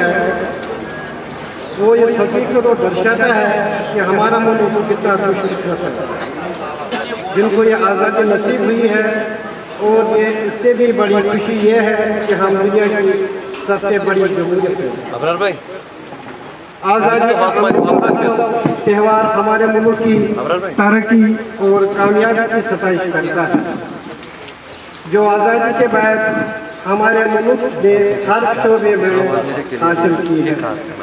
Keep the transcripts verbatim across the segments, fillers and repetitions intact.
है वो इस हकीकत को दर्शाता है कि हमारा मुल्क कितना खुशकिस्मत है जिनको ये आज़ादी नसीब हुई है। और ये इससे भी बड़ी खुशी ये है कि हम दुनिया की सबसे बड़ी जमहूरियत है। आज़ादी का त्यौहार हमारे मुल्क की तरक्की और कामयाबी की सताइश करता है। जो आज़ादी के बाद हमारे मुल्क ने हर शोबे में हासिल की है,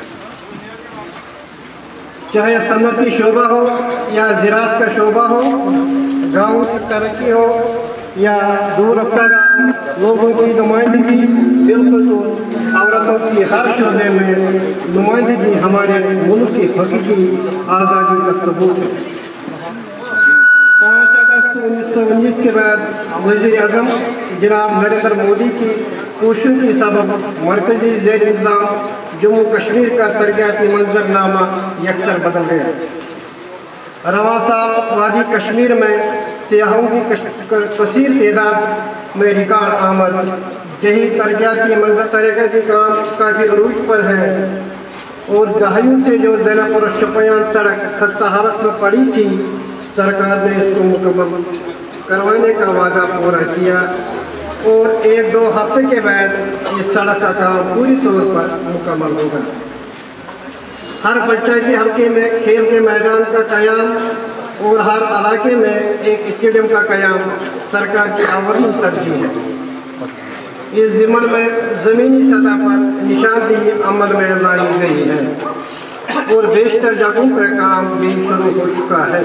चाहे सनती शोबा हो या ज़राअत का शोबा हो, गाँव की तरक्की हो या दूर रफ्तार लोगों की नुमाइंदगी, बिलखुसूस औरतों की हर शोबे में नुमाइंदगी हमारे मुल्क की हकीकी आज़ादी का सबूत है। पाँच अगस्त उन्नीस सौ उन्नीस के बाद वज़ीर आज़म जनाब नरेंद्र मोदी की कोशिशों के सबब मरकज़ी ज़ेर निज़ाम जम्मू कश्मीर का तरक्याती मंजरनामा यकसर बदल गया। रवा साल वादी कश्मीर में सियाहों की कसीर तादाद में रिकॉर्ड आमद, यही तरक्याती मंजर तरक्याती काम काफ़ी अरूज पर है और दहाइयों से जो ज़ैनपुर और शोपियान सड़क खस्ता हालत में पड़ी थी, सरकार ने इसको मुकम्मल करवाने का वादा पूरा किया और एक दो हफ्ते के बाद इस सड़क का काम पूरी तौर पर मुकम्मल होगा। हर पंचायती हल्के में खेल के मैदान का क़याम और हर इलाके में एक स्टेडियम का क़याम सरकार की आवरनी तरजीह है। इस ज़िम्मन में ज़मीनी सतह पर निशानदेही अमल में लाई गई है और बेशतर जगहों पर काम भी शुरू हो चुका है।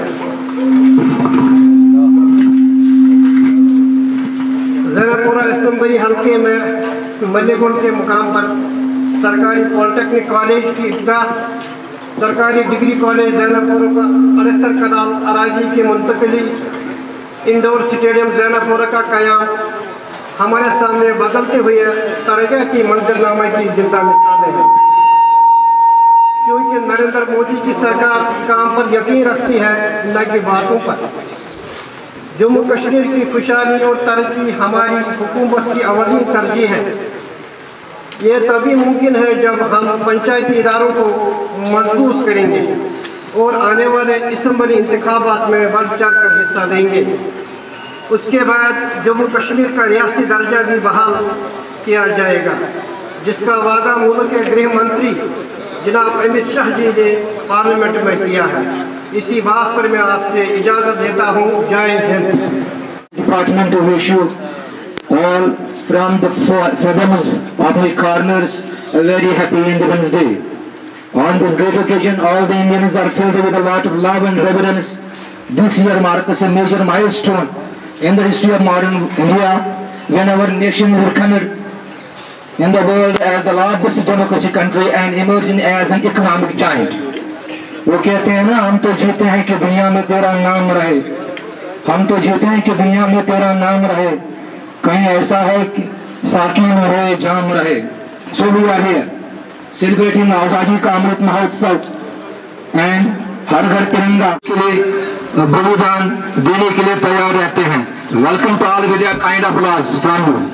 ज़ैनपुरा असम्बली हल्के में मल्लीगुंड के मुकाम पर सरकारी पॉलिटेक्निक कॉलेज की इब्तिदा, सरकारी डिग्री कॉलेज ज़ैनपुरा का अठहत्तर कनाल अराजी की मुंतकली, इंडोर स्टेडियम ज़ैनपुरा का क़याम हमारे सामने बदलते हुए तरक्याती मंजरनामे की जिंदा मिसालें हैं। क्योंकि नरेंद्र मोदी की सरकार काम पर यकीन रखती है, न कि बातों पर। जम्मू कश्मीर की खुशहाली और तरक्की हमारी हुकूमत की अवली तरजीह है। ये तभी मुमकिन है जब हम पंचायती इदारों को मजबूत करेंगे और आने वाले असम्बली इंतखाबात में बढ़ चढ़ कर हिस्सा देंगे। उसके बाद जम्मू कश्मीर का रियासी दर्जा भी बहाल किया जाएगा, जिसका वादा मुल्क के गृह मंत्री जनाब अमित शाह जी ने पार्लियामेंट में किया है। इसी बात पर मैं आपसे इजाज़त देता हूँ। जय Hind. Department to wish you all from the fathoms of my corners a very happy Independence Day. On this great occasion, all the Indians are filled with a lot of love and reverence. This year marks a major milestone in the history of modern India, when our nation is reckoned in the world as the largest democracy country and emerging as an economic giant. वो कहते हैं ना, हम तो जीते हैं कि दुनिया में तेरा नाम रहे, हम तो जीते हैं कि दुनिया में तेरा नाम रहे, कहीं ऐसा है कि साकी में रहे, जाम रहे। So we are here celebrating आज़ादी का अमृत महोत्सव एंड हर घर तिरंगा के लिए बलिदान देने के लिए तैयार रहते हैं। Welcome to all with a kind of applause from you.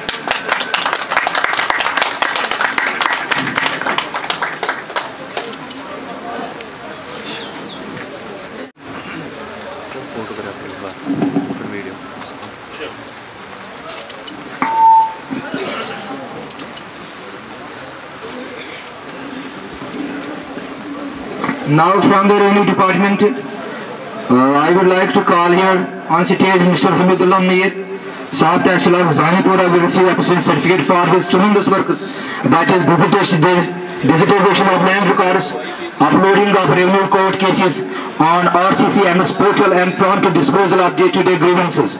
Now from the Revenue Department, uh, I would like to call here on stage Mister Hamidullah Mir, Sahib Tahsil of Zanipura will receive a percent certificate for his tremendous work, that is dissertation, dissertation of land records, uploading of revenue court cases on R C C M S portal and prompt disposal of day-to-day grievances.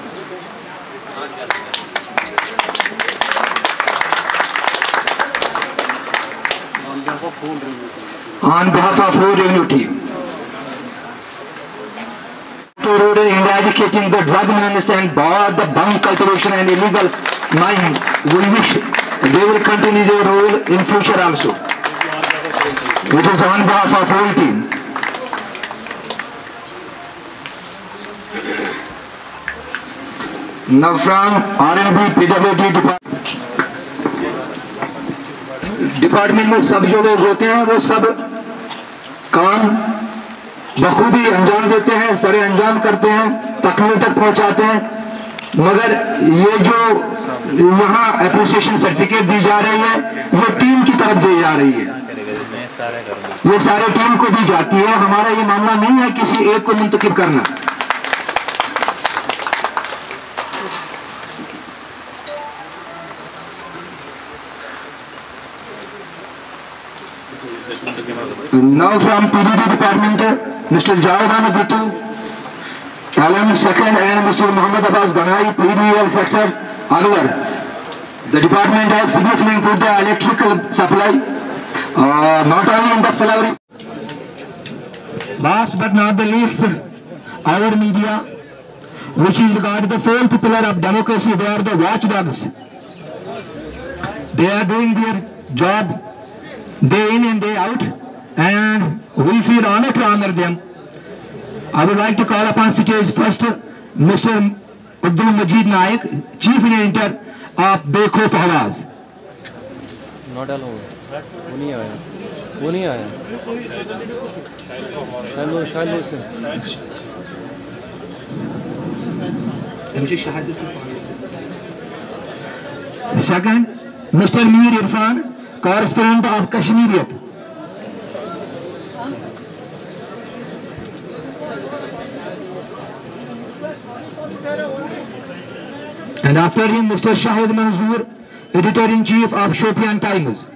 On behalf of whole revenue team, to road in eradicating the drug menace and bar the bunk cultivation and illegal mines, we wish they will continue their role in future also. It is on behalf of whole team. Now from R and B P W D Department. Department में सब जो लोग होते हैं वो सब काम बखूबी अंजाम देते हैं, सरे अंजाम करते हैं, तकमील तक पहुंचाते हैं। मगर ये जो यहाँ एप्रिसिएशन सर्टिफिकेट दी जा रही है ये टीम की तरफ दी जा रही है, ये सारे टीम को दी जाती है। हमारा ये मामला नहीं है किसी एक को मुंतखब करना। Now from P D D department, Mister Javed Ahmed Bittu, L M second, and Mister Muhammad Abbas Ganai, P D L sector, Agar. The department has significantly improved the electrical supply, uh, not only in the flower. Last but not the least, our media, which is regarded the fourth pillar of democracy, they are the watchdogs. They are doing their job day in and day out, and we feel honored to honor them. I would like to call upon stage first Mister Abdul Majid Naik, Chief Editor of Bekhof Awaz. Not alone. वो नहीं आया, वो नहीं आया। शायद शायद से। Second, Mister Mir Irfan, correspondent of Kashmiriyat. And after him, Mister Shahid Manzoor, editor-in-chief of Shopian Times.